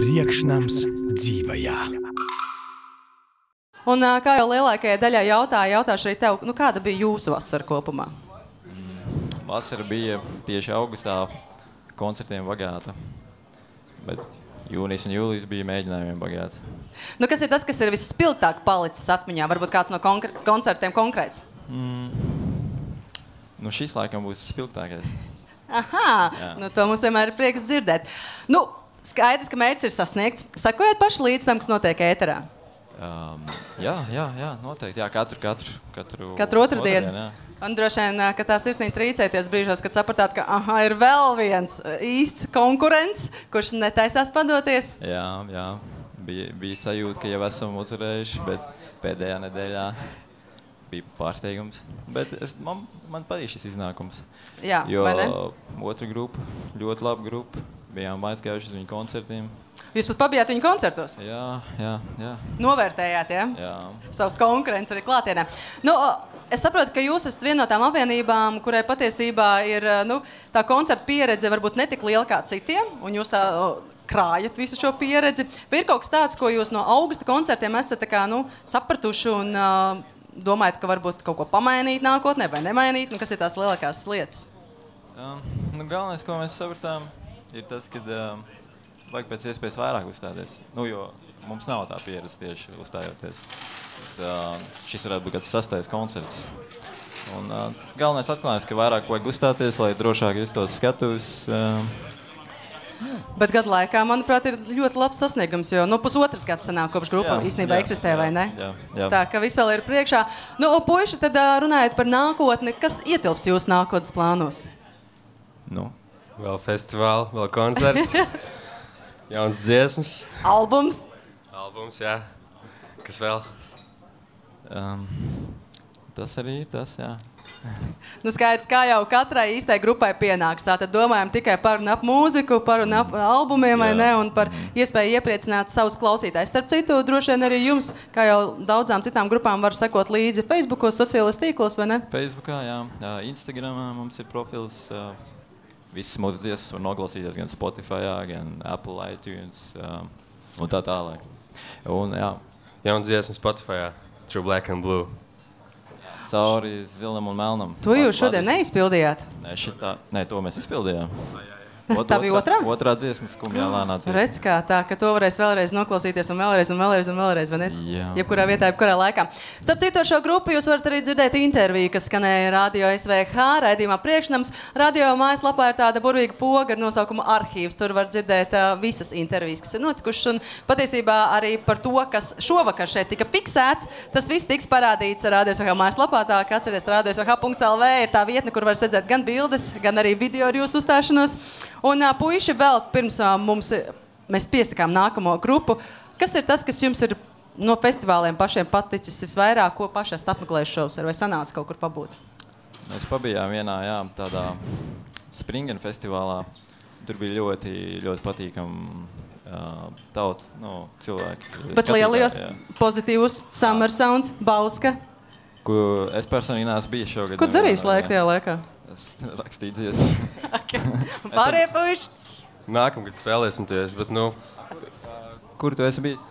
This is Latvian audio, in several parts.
Priekšnams dzīvajā. Un kā jau lielākajai daļai jautāšu arī tev, kāda bija jūsu vasara kopumā? Vasara bija tieši augustā koncertiem bagāta, bet jūnijas un jūlijas bija mēģinājumiem bagāta. Kas ir tas, kas ir visspilgtāk palicis atmiņā? Varbūt kāds no koncertiem konkrēts? Šis laikam būs spilgtākais. Aha, to mums vienmēr ir prieks dzirdēt. Skaidrs, ka mērķis ir sasniegts. Sakojat paši līdz tam, kas notiek ēterā? Jā, noteikti. Jā, katru otrdienu. Jā. Un droši vien, ka tā sirsnīgi trīcēties brīžos, kad sapratāt, ka ir vēl viens īsts konkurents, kurš netaisās padoties. Jā. Bija sajūta, ka jau esam uzvarējuši, bet pēdējā nedēļā bija pārsteigums. Bet man patīk šis iznākums. Jā, jo vai ne? Otra grupa, ļoti laba grupa. Bijām aizgājuši uz viņu koncertiem. Jūs pat pabijāt viņu koncertos? Jā. Novērtējāt, ja? Jā. Savus konkurences arī klātienē. Es saprotu, ka jūs esat viena no tām apvienībām, kurai patiesībā ir tā koncerta pieredze varbūt netik liela kā citiem, un jūs tā krājat visu šo pieredzi. Vai ir kaut kas tāds, ko jūs no augusta koncertiem esat sapratuši un domājat, ka varbūt kaut ko pamainīt nākotnē vai nemainīt? Kas ir tās lielākās lietas? Galvenais, ko mēs sapratām, ir tas, ka vajag pēc iespējas vairāk uzstāties. Jo mums nav tā pieredze tieši uzstājoties. Šis varētu būt kāds 6. koncerts. Un galvenais atklājums, ka vairāk vajag uzstāties, lai drošāk justos skatuves. Bet gadu laikā, manuprāt, ir ļoti labs sasniegums, jo pusotras gads sanāk kopš grupa īstenībā eksistē, vai ne? Jā. Tā, ka viss vēl ir priekšā. Puiši, tad runājot par nākotni, kas ietilps jūsu nākotnes plānos? Vēl festivāli, vēl koncerti, jauns dziesmas. Albums, jā. Kas vēl? Tas arī tas, jā. Skaidrs, kā jau katrai īstai grupai pienāks. Tātad domājam tikai par un ap mūziku, par un ap albumiem, vai ne, un par iespēju iepriecināt savus klausītājus. Starp citu, droši vien arī jums, kā jau daudzām citām grupām, var sekot līdzi Facebookos, sociālajos tīklos, vai ne? Facebookā, jā. Instagramā mums ir profils. Visas mūsu dziesmas var noklausīties gan Spotify, gan Apple iTunes un tā tālāk. Jauns dziesmas Spotify, True Black and Blue. Cauri zilam un melnam. To jūs šodien neizpildījāt? Nē, to mēs izpildījām. Tā bija otrā? Otrā dziesma, skumjā lēnā dziesma. Redz kā tā, ka to varēs vēlreiz noklausīties un vēlreiz, vai ne? Jā. Jebkurā vietā, jebkurā laikā. Starp citu, šo grupu jūs varat arī dzirdēt interviju, kas skanēja Radio SVH, raidījumā Priekšnams. Radio mājaslapā ir tāda burvīga poga ar nosaukumu arhīvs. Tur var dzirdēt visas intervijas, kas ir notikušas. Un patiesībā arī par to, kas šovakar šeit tika fiksēts, tas viss tiks parādīts Radio SVH mājaslapā. Tā kā atceries, radiosvh.lv ir tā vietne, kur var redzēt gan bildes, gan arī video ar jūsu uzstāšanos. Un puiši vēl pirms mēs piesakām nākamo grupu. Kas ir tas, kas jums ir no festivāliem pašiem paticis visvairāk, ko paši esat apmeklējuši šovs, vai sanāca kaut kur pabūt? Mēs pabijām vienā, tādā Springen festivālā. Tur bija ļoti, ļoti patīkam cilvēki. Bet lielajos pozitīvus Summer Sounds, Bauska. Ko es personīgi neesmu bijis šogad. Ko darījis tajā laikā? Es rakstīju dziesmas. Un pārējie puiši? Nākamgad spēlēsimies, bet Kur tu esi bijis?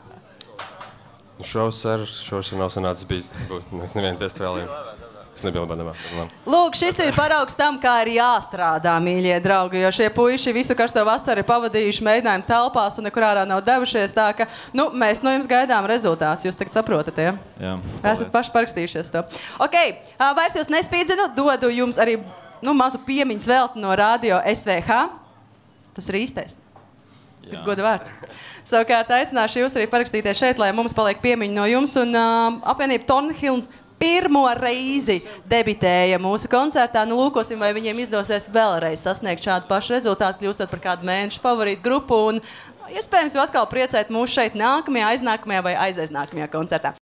Šovs nav sanācis bijis. Es nevienu festivāliem. Es nebiju labā. Lūk, šis ir paraugs tam, kā ir jāstrādā, mīļie draugi, jo šie puiši visu karsto vasaru ir pavadījuši mēģinājumu telpās un nekur ārā nav devušies, tā ka, mēs no jums gaidām rezultātus, jūs tagad saprotat, ja? Jā. Esat paši parakstījušies to. Ok, vairs jūs nespīdzinu, dodu jums arī, mazu piemiņas velti no Radio SVH. Tas ir īstais. Goda vārds. Savukārt aicināšu jūs arī parakstīties šeit, lai mums paliek piemiņa no jums, un apvienība Tornhill pirmo reizi debitēja mūsu koncertā. Lūkosim, vai viņiem izdosies vēlreiz sasniegt šādu pašu rezultātu, kļūstot par kādu mēnešu favorītu grupu, un iespējams jau atkal priecēt mūs šeit nākamajā, aiznākamajā vai aiznākamajā koncertā.